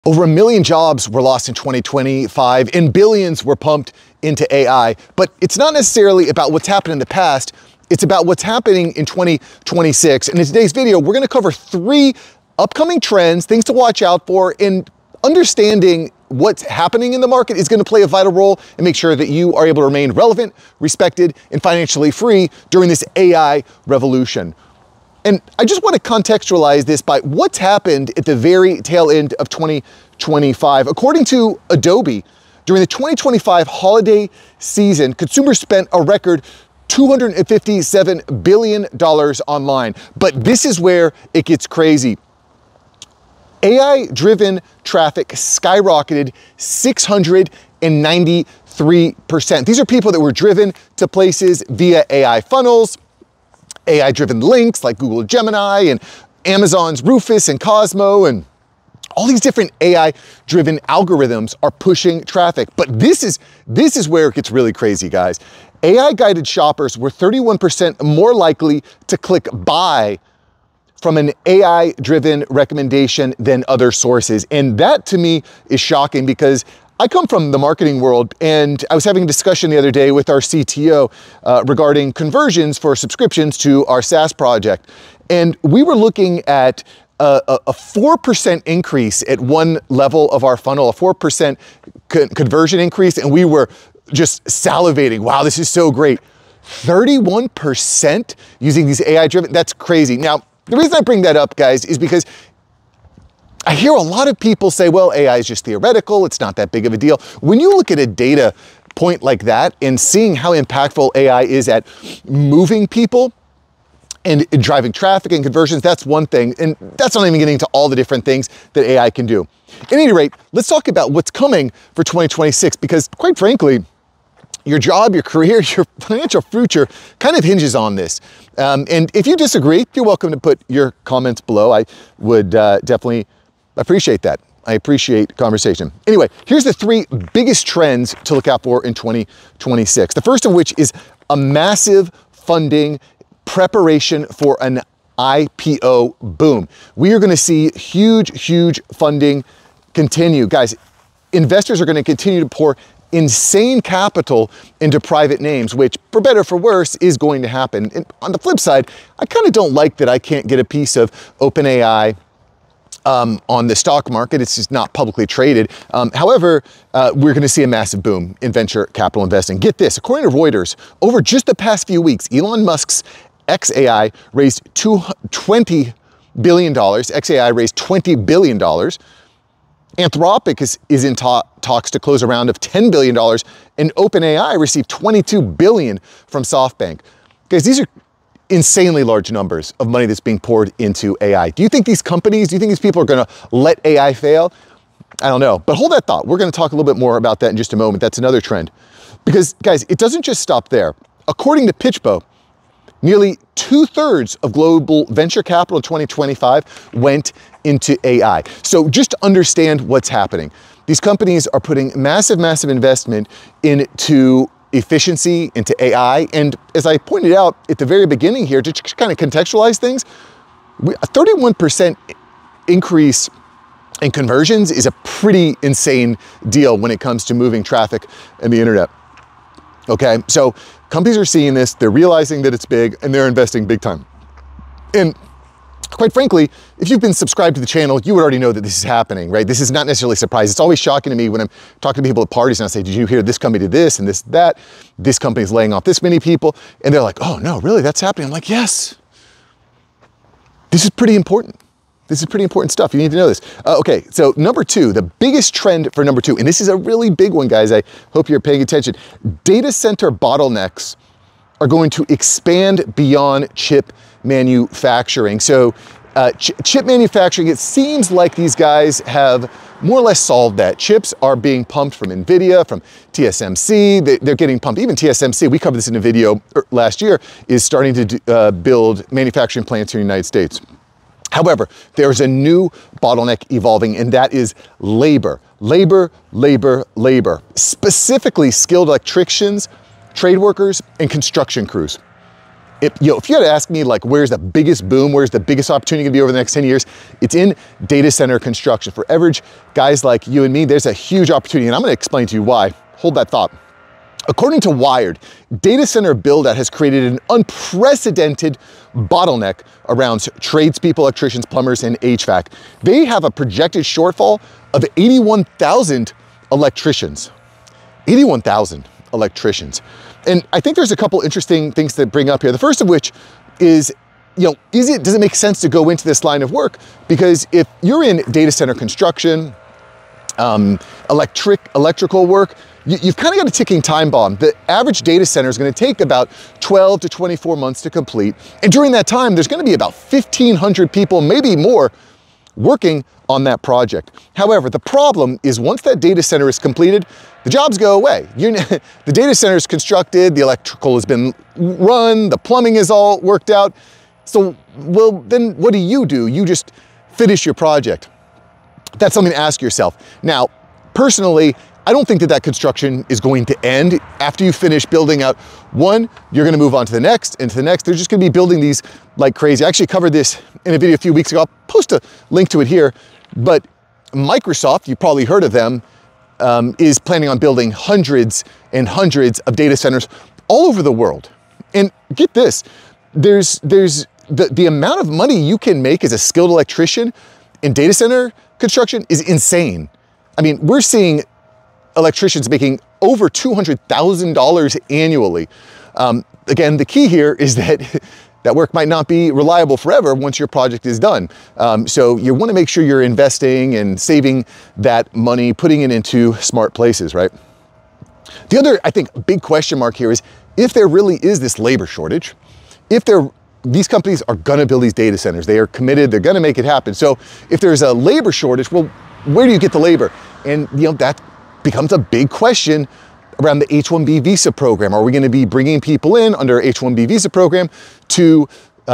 Over 1 million jobs were lost in 2025 and billions were pumped into AI. But it's not necessarily about what's happened in the past, it's about what's happening in 2026. And in today's video, we're gonna cover 3 upcoming trends, things to watch out for, and understanding what's happening in the market is gonna play a vital role and make sure that you are able to remain relevant, respected, and financially free during this AI revolution. And I just want to contextualize this by what's happened at the very tail end of 2025. According to Adobe, during the 2025 holiday season, consumers spent a record $257 billion online. But this is where it gets crazy. AI-driven traffic skyrocketed 693%. These are people that were driven to places via AI funnels, AI-driven links like Google Gemini and Amazon's Rufus and Cosmo, and all these different AI-driven algorithms are pushing traffic. But this is where it gets really crazy, guys. AI-guided shoppers were 31% more likely to click buy from an AI-driven recommendation than other sources. And that to me is shocking because I come from the marketing world, and I was having a discussion the other day with our CTO regarding conversions for subscriptions to our SaaS project. And we were looking at a 4% increase at one level of our funnel, a 4% conversion increase, and we were just salivating. Wow, this is so great. 31% using these AI-driven, that's crazy. Now, the reason I bring that up, guys, is because I hear a lot of people say, well, AI is just theoretical, it's not that big of a deal. When you look at a data point like that and seeing how impactful AI is at moving people and driving traffic and conversions, that's one thing. And that's not even getting into all the different things that AI can do. At any rate, let's talk about what's coming for 2026, because quite frankly, your job, your career, your financial future kind of hinges on this. And if you disagree, you're welcome to put your comments below. I would definitely appreciate that. I appreciate conversation. Anyway, here's the 3 biggest trends to look out for in 2026. The first of which is a massive funding preparation for an IPO boom. We are going to see huge funding continue. Guys, investors are going to continue to pour insane capital into private names, which for better or for worse is going to happen. And on the flip side, I kind of don't like that I can't get a piece of OpenAI on the stock market. It's just not publicly traded. However, we're going to see a massive boom in venture capital investing. Get this, according to Reuters, over just the past few weeks, Elon Musk's xAI raised $20 billion. xAI raised $20 billion. Anthropic is in talks to close a round of $10 billion, and OpenAI received $22 billion from SoftBank. Guys, these are insanely large numbers of money that's being poured into AI. Do you think these companies, do you think these people are gonna let AI fail? I don't know, but hold that thought. We're gonna talk a little bit more about that in just a moment. That's another trend. Because guys, it doesn't just stop there. According to PitchBow, nearly 2/3 of global venture capital in 2025 went into AI. So just to understand what's happening, these companies are putting massive investment into efficiency, into AI. And as I pointed out at the very beginning here, to kind of contextualize things, a 31% increase in conversions is a pretty insane deal when it comes to moving traffic in the internet. Okay, so companies are seeing this, they're realizing that it's big, and they're investing big time. And quite frankly, if you've been subscribed to the channel, you would already know that this is happening, right? This is not necessarily a surprise. It's always shocking to me when I'm talking to people at parties and I say, did you hear this company did this and this, that? This company's laying off this many people. And they're like, oh no, really, that's happening? I'm like, yes. This is pretty important. This is pretty important stuff. You need to know this. Okay, so number 2, the biggest trend for number 2, and this is a really big one, guys. I hope you're paying attention. Data center bottlenecks are going to expand beyond chip manufacturing. So chip manufacturing, it seems like these guys have more or less solved that. Chips are being pumped from NVIDIA, from TSMC. They're getting pumped. Even TSMC, we covered this in a video last year, is starting to build manufacturing plants here in the United States. However, there's a new bottleneck evolving, and that is labor. Labor. Specifically skilled electricians, trade workers, and construction crews. if you had to ask me, like, where's the biggest boom, where's the biggest opportunity gonna be over the next 10 years, it's in data center construction. For average guys like you and me, there's a huge opportunity, and I'm gonna explain to you why. Hold that thought. According to Wired, data center build-out has created an unprecedented bottleneck around tradespeople, electricians, plumbers, and HVAC. They have a projected shortfall of 81,000 electricians. 81,000 electricians. And I think there's a couple interesting things to bring up here. The first of which is, does it make sense to go into this line of work? Because if you're in data center construction, electrical work, you've kind of got a ticking time bomb. The average data center is going to take about 12 to 24 months to complete. And during that time, there's going to be about 1,500 people, maybe more, working on that project. However, the problem is once that data center is completed, the jobs go away. The data center is constructed, the electrical has been run, the plumbing is all worked out. So, well, then what do? You just finish your project. That's something to ask yourself. Now, personally, I don't think that construction is going to end. After you finish building out one, you're gonna move on to the next and to the next. They're just gonna be building these like crazy. I actually covered this in a video a few weeks ago. I'll post a link to it here. But Microsoft, you've probably heard of them, is planning on building hundreds and hundreds of data centers all over the world. And get this, there's the amount of money you can make as a skilled electrician in data center construction is insane. I mean, we're seeing electricians making over $200,000 annually. Again, the key here is that that work might not be reliable forever once your project is done. So you want to make sure you're investing and saving that money, putting it into smart places, right? The other, I think, big question mark here is if there really is this labor shortage, these companies are gonna build these data centers. They are committed, they're gonna make it happen. So if there's a labor shortage, well, where do you get the labor? And that becomes a big question around the H-1B visa program. Are we gonna be bringing people in under H-1B visa program to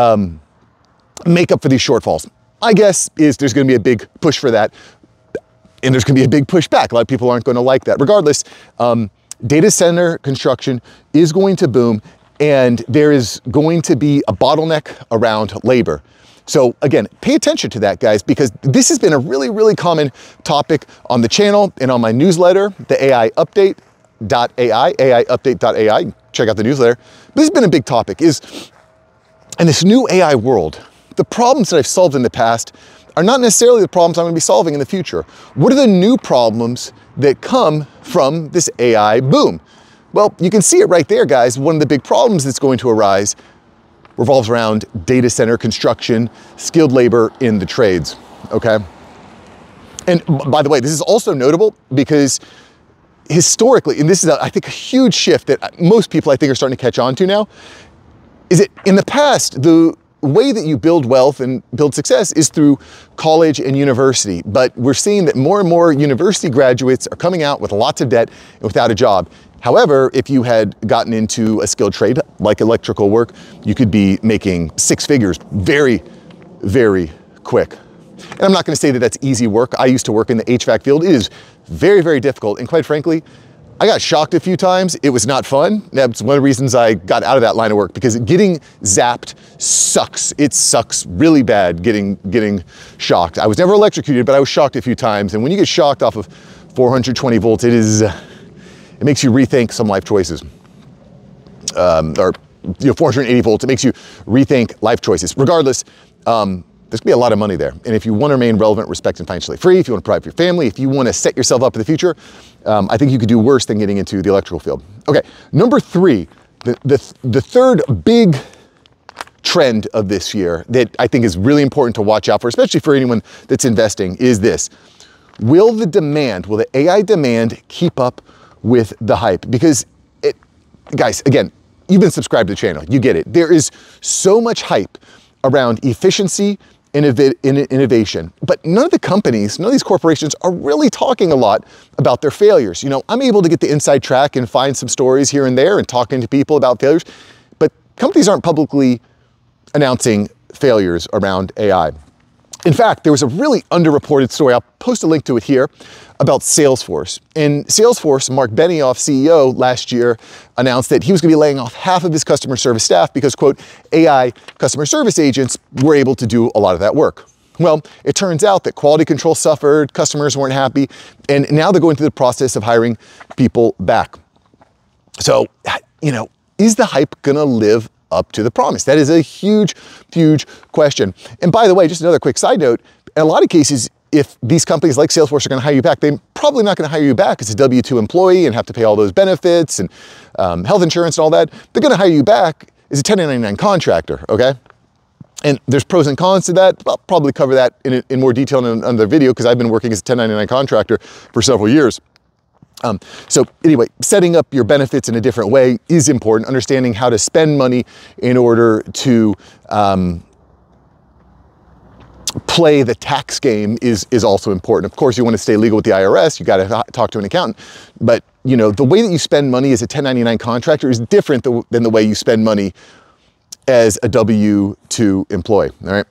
make up for these shortfalls? My guess is there's gonna be a big push for that, and there's gonna be a big push back. A lot of people aren't gonna like that. Regardless, data center construction is going to boom, and there is going to be a bottleneck around labor. So again, pay attention to that, guys, because this has been a really, really common topic on the channel and on my newsletter, the AI Update.ai, AIupdate.ai. Check out the newsletter. This has been a big topic, is in this new AI world, the problems that I've solved in the past are not necessarily the problems I'm gonna be solving in the future. What are the new problems that come from this AI boom? Well, you can see it right there, guys. One of the big problems that's going to arise revolves around data center construction, skilled labor in the trades, okay? And by the way, this is also notable because historically, and this is, I think, a huge shift that most people, I think, are starting to catch on to now, is that in the past, the way that you build wealth and build success is through college and university. But we're seeing that more and more university graduates are coming out with lots of debt and without a job. However, if you had gotten into a skilled trade like electrical work, you could be making six figures very, very quick. And I'm not going to say that that's easy work. I used to work in the HVAC field. It is very, very difficult. And quite frankly, I got shocked a few times. It was not fun. That's one of the reasons I got out of that line of work, because getting zapped sucks. It sucks really bad getting shocked. I was never electrocuted, but I was shocked a few times. And when you get shocked off of 420 volts, it makes you rethink some life choices. Or 480 volts, it makes you rethink life choices. Regardless, there's gonna be a lot of money there. And if you wanna remain relevant, respect, and financially free, if you wanna provide for your family, if you wanna set yourself up for the future, I think you could do worse than getting into the electrical field. Okay, number three, the third big trend of this year that I think is really important to watch out for, especially for anyone that's investing, is this. Will the AI demand keep up with the hype? Because guys, again, you've been subscribed to the channel, you get it. There is so much hype around efficiency, innovation, but none of the companies, none of these corporations are really talking a lot about their failures. I'm able to get the inside track and find some stories here and there and talking to people about failures, but companies aren't publicly announcing failures around AI. In fact, there was a really underreported story, I'll post a link to it here, about Salesforce. And Salesforce, Mark Benioff, CEO, last year announced that he was going to be laying off half of his customer service staff because, quote, AI customer service agents were able to do a lot of that work. Well, it turns out that quality control suffered, customers weren't happy, and now they're going through the process of hiring people back. So, you know, is the hype going to live up to the promise? That is a huge, huge question. And by the way, just another quick side note, in a lot of cases, if these companies like Salesforce are going to hire you back, they're probably not going to hire you back as a W-2 employee and have to pay all those benefits and health insurance and all that. They're going to hire you back as a 1099 contractor, okay? And there's pros and cons to that. I'll probably cover that in more detail in another video because I've been working as a 1099 contractor for several years. So anyway, setting up your benefits in a different way is important. Understanding how to spend money in order to play the tax game is also important. Of course, you want to stay legal with the IRS. You got to talk to an accountant. But you know, the way that you spend money as a 1099 contractor is different than the way you spend money as a W-2 employee. All right.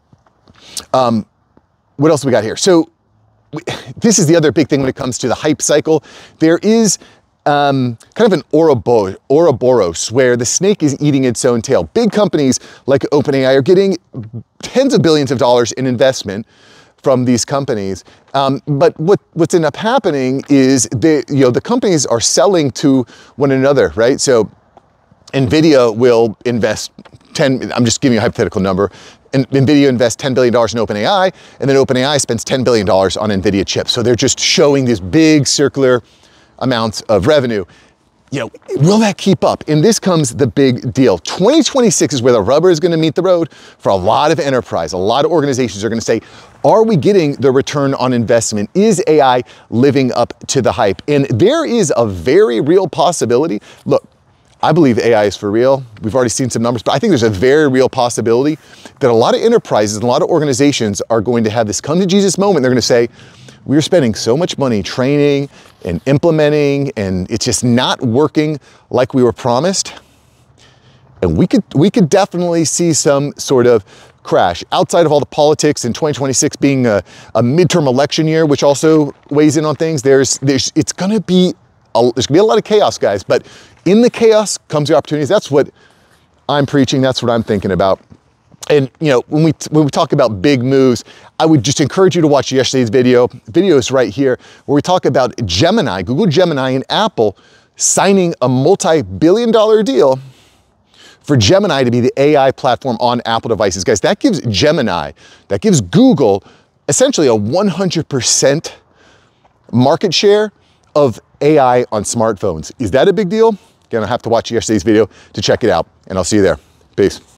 What else we got here? So this is the other big thing when it comes to the hype cycle. There is kind of an Ouroboros where the snake is eating its own tail. Big companies like OpenAI are getting tens of billions of dollars in investment from these companies. But what's ended up happening is the companies are selling to one another, right? So NVIDIA will invest I'm just giving you a hypothetical number, and NVIDIA invests $10 billion in OpenAI, and then OpenAI spends $10 billion on NVIDIA chips. So they're just showing these big circular amounts of revenue. You know, will that keep up? And this comes the big deal. 2026 is where the rubber is going to meet the road for a lot of enterprise. A lot of organizations are going to say, are we getting the return on investment? Is AI living up to the hype? And there is a very real possibility. Look, I believe AI is for real. We've already seen some numbers, but I think there's a very real possibility that a lot of enterprises and a lot of organizations are going to have this come to Jesus moment. They're going to say, we're spending so much money training and implementing, and it's just not working like we were promised. And we could definitely see some sort of crash outside of all the politics, and 2026 being a midterm election year, which also weighs in on things. There's going to be a lot of chaos, guys, but in the chaos comes the opportunities. That's what I'm preaching. That's what I'm thinking about. And you know, when we talk about big moves, I would just encourage you to watch yesterday's video. The video is right here, where we talk about Gemini, Google Gemini and Apple signing a multi-billion-dollar deal for Gemini to be the AI platform on Apple devices. Guys, that gives Google essentially a 100% market share of AI on smartphones. Is that a big deal? Again, I'll have to watch yesterday's video to check it out, and I'll see you there. Peace.